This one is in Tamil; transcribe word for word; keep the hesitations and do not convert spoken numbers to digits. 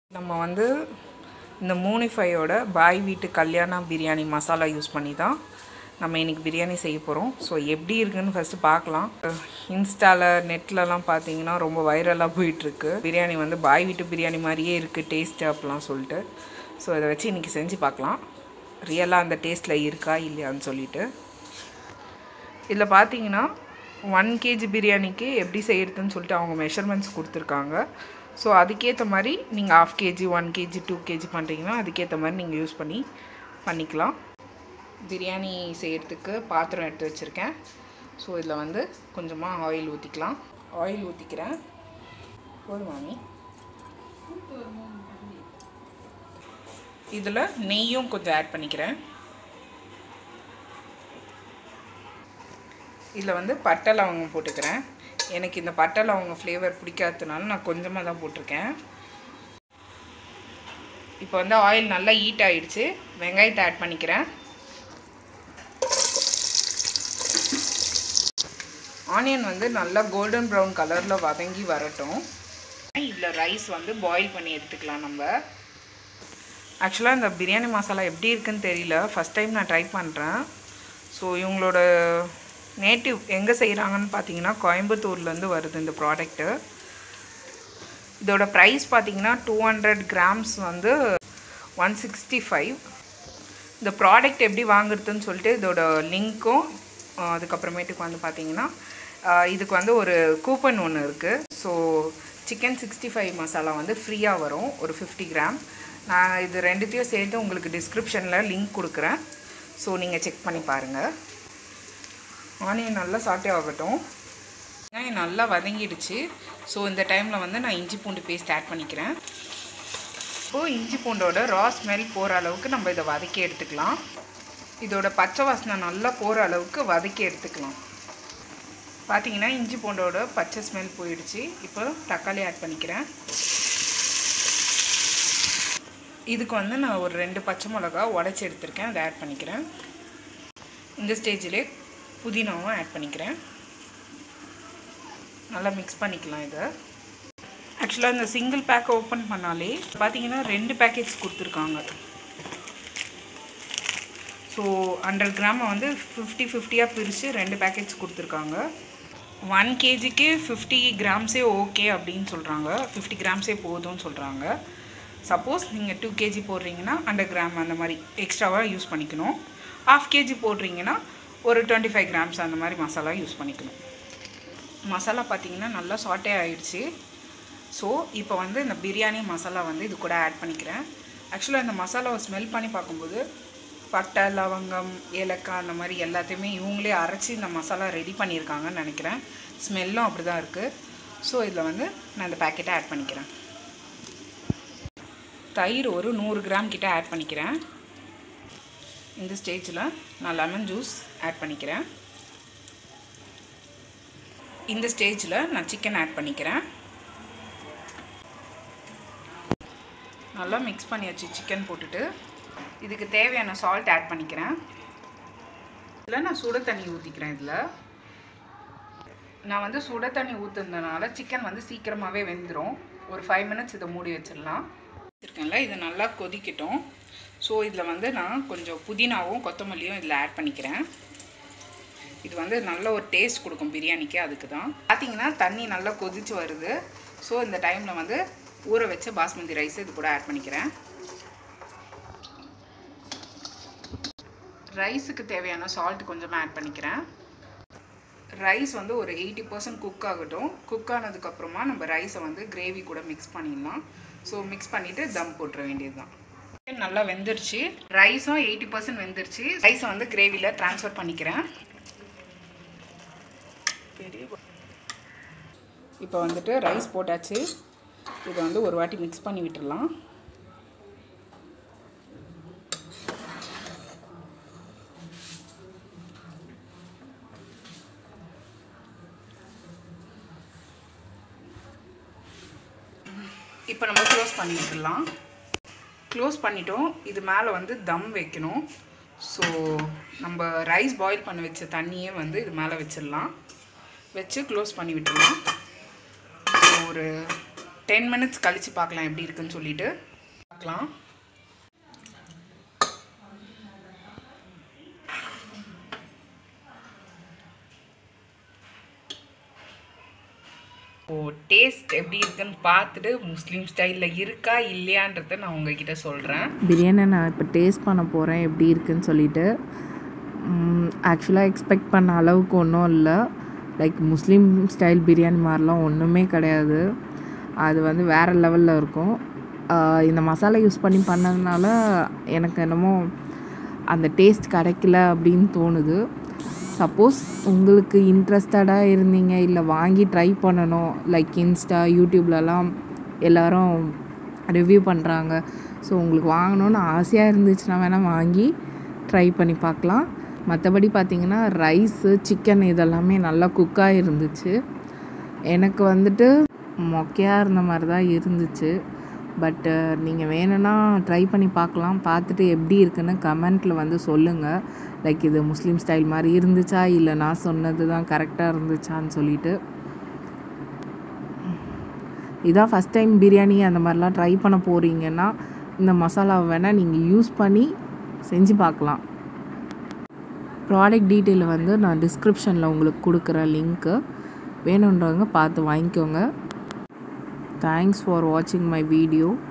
நம்ம வந்து இந்த மூனிஃபையோட பாய் வீட்டு கல்யாண பிரியாணி மசாலா யூஸ் பண்ணி தான் நம்ம இன்றைக்கி பிரியாணி செய்ய போகிறோம். ஸோ எப்படி இருக்குதுன்னு ஃபஸ்ட்டு பார்க்கலாம். இன்ஸ்டாவில் நெட்லலாம் பார்த்தீங்கன்னா ரொம்ப வைரலாக போயிட்டுருக்கு. பிரியாணி வந்து பாய் வீட்டு பிரியாணி மாதிரியே இருக்குது டேஸ்ட்டு அப்படிலாம் சொல்லிட்டு. ஸோ இதை வச்சு இன்றைக்கி செஞ்சு பார்க்கலாம், ரியலாக அந்த டேஸ்ட்டில் இருக்கா இல்லையான்னு சொல்லிட்டு. இதில் பார்த்தீங்கன்னா ஒன் கேஜி பிரியாணிக்கு எப்படி செய்கிறதுன்னு சொல்லிட்டு அவங்க மெஷர்மெண்ட்ஸ் கொடுத்துருக்காங்க. ஸோ அதுக்கேற்ற மாதிரி நீங்கள் half KG one KG two KG பண்ணுறீங்கன்னா அதுக்கேற்ற மாதிரி நீங்கள் யூஸ் பண்ணி பண்ணிக்கலாம். பிரியாணி செய்கிறதுக்கு பாத்திரம் எடுத்து வச்சுருக்கேன். ஸோ இதில் வந்து கொஞ்சமாக ஆயில் ஊற்றிக்கலாம். ஆயில் ஊற்றிக்கிறேன். ஒரு மாமி இதில் நெய்யும் கொஞ்சம் ஆட் பண்ணிக்கிறேன். இதில் வந்து பட்டை லவங்கம் போட்டுக்கிறேன். எனக்கு இந்த பட்டை லவங்கம் ஃப்ளேவர் பிடிக்காததுனால நான் கொஞ்சமாக தான் போட்டிருக்கேன். இப்போ வந்து ஆயில் நல்லா ஹீட் ஆகிடுச்சு. வெங்காயத்தை ஆட் பண்ணிக்கிறேன். ஆனியன் வந்து நல்லா கோல்டன் ப்ரௌன் கலரில் வதங்கி வரட்டும். இதில் ரைஸ் வந்து பாயில் பண்ணி எடுத்துக்கலாம். நம்ம ஆக்சுவலாக இந்த பிரியாணி மசாலா எப்படி இருக்குன்னு தெரியல, ஃபஸ்ட் டைம் நான் ட்ரை பண்ணுறேன். ஸோ இவங்களோட நேட்டிவ் எங்கே செய்கிறாங்கன்னு பார்த்தீங்கன்னா கோயம்புத்தூர்லேருந்து வருது இந்த ப்ராடக்ட்டு. இதோட ப்ரைஸ் பார்த்தீங்கன்னா டூ ஹண்ட்ரட் கிராம்ஸ் வந்து ஒன் சிக்ஸ்டி ஃபைவ். இந்த ப்ராடக்ட் எப்படி வாங்குறதுன்னு சொல்லிட்டு இதோட லிங்க்கும் அதுக்கப்புறமேட்டுக்கு வந்து பார்த்தீங்கன்னா இதுக்கு வந்து ஒரு கூப்பன் ஒன்று இருக்குது. ஸோ சிக்கன் சிக்ஸ்டி ஃபைவ் மசாலா வந்து ஃப்ரீயாக வரும் ஒரு ஃபிஃப்டி கிராம். நான் இது ரெண்டுத்தையும் சேர்த்து உங்களுக்கு டிஸ்கிரிப்ஷனில் லிங்க் கொடுக்குறேன். ஸோ நீங்கள் செக் பண்ணி பாருங்கள். ஆனியன் நல்லா சாட்டே ஆகட்டும். வெங்காயம் நல்லா வதங்கிடுச்சு. ஸோ இந்த டைமில் வந்து நான் இஞ்சி பூண்டு பேஸ்ட் ஆட் பண்ணிக்கிறேன். இப்போது இஞ்சி பூண்டோட ரா ஸ்மெல் போகிற அளவுக்கு நம்ம இதை வதக்கி எடுத்துக்கலாம். இதோட பச்சை வாசனை நல்லா போகிற அளவுக்கு வதக்கி எடுத்துக்கலாம். பார்த்தீங்கன்னா இஞ்சி பூண்டோட பச்சை ஸ்மெல் போயிடுச்சு. இப்போ தக்காளி ஆட் பண்ணிக்கிறேன். இதுக்கு வந்து நான் ஒரு ரெண்டு பச்சை மிளகா உடச்சி எடுத்துருக்கேன், அதை ஆட் பண்ணிக்கிறேன். இந்த ஸ்டேஜிலே புதினாவும் ஆட் பண்ணிக்கிறேன். நல்லா மிக்ஸ் பண்ணிக்கலாம். இதை ஆக்சுவலாக இந்த சிங்கிள் பேக்கை ஓப்பன் பண்ணாலே பார்த்தீங்கன்னா ரெண்டு பேக்கெட்ஸ் கொடுத்துருக்காங்க. ஸோ ஹண்ட்ரட் கிராமை வந்து ஃபிஃப்டி ஃபிஃப்டியாக பிரித்து ரெண்டு பேக்கெட்ஸ் கொடுத்துருக்காங்க. ஒன் கேஜிக்கு ஃபிஃப்டி கிராம்ஸே ஓகே அப்படின்னு சொல்கிறாங்க. ஃபிஃப்டி கிராம்ஸே போதும்னு சொல்கிறாங்க. சப்போஸ் நீங்கள் டூ கேஜி போடுறீங்கன்னா ஹண்ட்ரட் கிராம் அந்த மாதிரி எக்ஸ்ட்ராவாக யூஸ் பண்ணிக்கணும். ஹாஃப் கேஜி போடுறீங்கன்னா ஒரு டுவெண்ட்டி ஃபைவ் கிராம்ஸ் அந்த மாதிரி மசாலா யூஸ் பண்ணிக்கணும். மசாலா பார்த்திங்கன்னா நல்லா சாட்டே ஆகிடுச்சு. ஸோ இப்போ வந்து இந்த பிரியாணி மசாலா வந்து இது கூட ஆட் பண்ணிக்கிறேன். ஆக்சுவலாக இந்த மசாலாவை ஸ்மெல் பண்ணி பார்க்கும்போது பட்டை லவங்கம் ஏலக்காய் அந்த மாதிரி எல்லாத்தையுமே இவங்களே அரைச்சி இந்த மசாலா ரெடி பண்ணியிருக்காங்கன்னு நினைக்கிறேன். ஸ்மெல்லும் அப்படி தான் இருக்குது. ஸோ இதில் வந்து நான் இந்த பேக்கெட்டை ஆட் பண்ணிக்கிறேன். தயிர் ஒரு நூறு கிராம் கிட்ட ஆட் பண்ணிக்கிறேன். இந்த ஸ்டேஜில் நான் லெமன் ஜூஸ் ஆட் பண்ணிக்கிறேன். இந்த ஸ்டேஜில் நான் சிக்கன் ஆட் பண்ணிக்கிறேன். நல்லா மிக்ஸ் பண்ணியாச்சு. சிக்கன் போட்டுட்டு இதுக்கு தேவையான சால்ட் ஆட் பண்ணிக்கிறேன். இதில் நான் சுட தண்ணி ஊற்றிக்கிறேன். இதில் நான் வந்து சுட தண்ணி ஊற்றுனதுனால சிக்கன் வந்து சீக்கிரமாகவே வெந்துடும். ஒரு ஃபைவ் மினிட்ஸ் இதை மூடி வச்சிடலாம். வச்சுருக்கேன்ல, இது நல்லா கொதிக்கட்டும். ஸோ இதில் வந்து நான் கொஞ்சம் புதினாவும் கொத்தமல்லியும் இதில் ஆட் பண்ணிக்கிறேன். இது வந்து நல்ல ஒரு டேஸ்ட் கொடுக்கும் பிரியாணிக்கு. அதுக்கு தான் பார்த்தீங்கன்னா தண்ணி நல்லா கொதித்து வருது. ஸோ இந்த டைமில் வந்து ஊற வச்ச பாஸ்மதி ரைஸ் இது கூட ஆட் பண்ணிக்கிறேன். ரைஸுக்கு தேவையான சால்ட் கொஞ்சமாக ஆட் பண்ணிக்கிறேன். ரைஸ் வந்து ஒரு எயிட்டி பர்சன்ட் குக் ஆகட்டும். குக் ஆனதுக்கப்புறமா நம்ம ரைஸை வந்து கிரேவி கூட மிக்ஸ் பண்ணிடலாம். ஸோ மிக்ஸ் பண்ணிவிட்டு தம் போட்டுற வேண்டியது தான். நல்லா வெந்துருச்சு. ரைஸும் எயிட்டி பர்சன்ட் வெந்துருச்சு. ரைஸை வந்து கிரேவியில் ட்ரான்ஸ்ஃபர் பண்ணிக்கிறேன். இப்போ வந்துட்டு ரைஸ் போட்டாச்சு. இதை வந்து ஒரு வாட்டி மிக்ஸ் பண்ணி விட்டுடலாம். இப்போ நம்ம க்ளோஸ் பண்ணி விட்டுடலாம். க்ளோஸ் பண்ணிட்டோம். இது மேலே வந்து தம் வைக்கணும். ஸோ நம்ம ரைஸ் பாயில் பண்ணி வச்ச தண்ணியே வந்து இது மேலே வச்சிடலாம். வச்சு க்ளோஸ் பண்ணி விட்டுடலாம். ஸோ ஒரு டென் மினிட்ஸ் கழித்து பார்க்கலாம் எப்படி இருக்குன்னு சொல்லிட்டு பார்க்கலாம். ஓ டேஸ்ட் எப்படி இருக்குன்னு பார்த்துட்டு முஸ்லீம் ஸ்டைலில் இருக்கா இல்லையான்றதை நான் உங்ககிட்ட சொல்கிறேன். பிரியாணி நான் இப்போ டேஸ்ட் பண்ண போகிறேன் எப்படி இருக்குன்னு சொல்லிட்டு. ஆக்சுவலாக எக்ஸ்பெக்ட் பண்ண அளவுக்கு ஒன்றும் இல்லை. லைக் முஸ்லீம் ஸ்டைல் பிரியாணி மாதிரிலாம் ஒன்றுமே கிடையாது. அது வந்து வேறு லெவலில் இருக்கும். இந்த மசாலா யூஸ் பண்ணி பண்ணதுனால எனக்கு என்னமோ அந்த டேஸ்ட் கிடைக்கல அப்படின்னு தோணுது. சப்போஸ் உங்களுக்கு இன்ட்ரெஸ்டடாக இருந்தீங்க, இல்லை வாங்கி ட்ரை பண்ணணும், லைக் இன்ஸ்டா யூடியூப்லலாம் எல்லோரும் ரிவ்யூ பண்ணுறாங்க, ஸோ உங்களுக்கு வாங்கணுன்னு ஆசையாக இருந்துச்சுன்னா வேணால் வாங்கி ட்ரை பண்ணி பார்க்கலாம். மற்றபடி பார்த்திங்கன்னா ரைஸு சிக்கன் இதெல்லாமே நல்லா குக்காக இருந்துச்சு. எனக்கு வந்துட்டு மொக்கையாக இருந்த மாதிரி தான் இருந்துச்சு. பட்டு நீங்கள் வேணும்னா ட்ரை பண்ணி பார்க்கலாம். பார்த்துட்டு எப்படி இருக்குன்னு கமெண்ட்டில் வந்து சொல்லுங்கள். லைக் இது முஸ்லீம் ஸ்டைல் மாதிரி இருந்துச்சா இல்லை நான் சொன்னது தான் கரெக்டாக இருந்துச்சான்னு சொல்லிட்டு. இதான் ஃபஸ்ட் டைம் பிரியாணி அந்த மாதிரிலாம் ட்ரை பண்ண போகிறீங்கன்னா இந்த மசாலாவை வேணால் நீங்கள் யூஸ் பண்ணி செஞ்சு பார்க்கலாம். ப்ராடக்ட் டீட்டெயில் வந்து நான் டிஸ்கிரிப்ஷனில் உங்களுக்கு கொடுக்குற லிங்க்கு வேணுன்றவங்க பார்த்து வாங்கிக்கோங்க. Thanks for watching my video.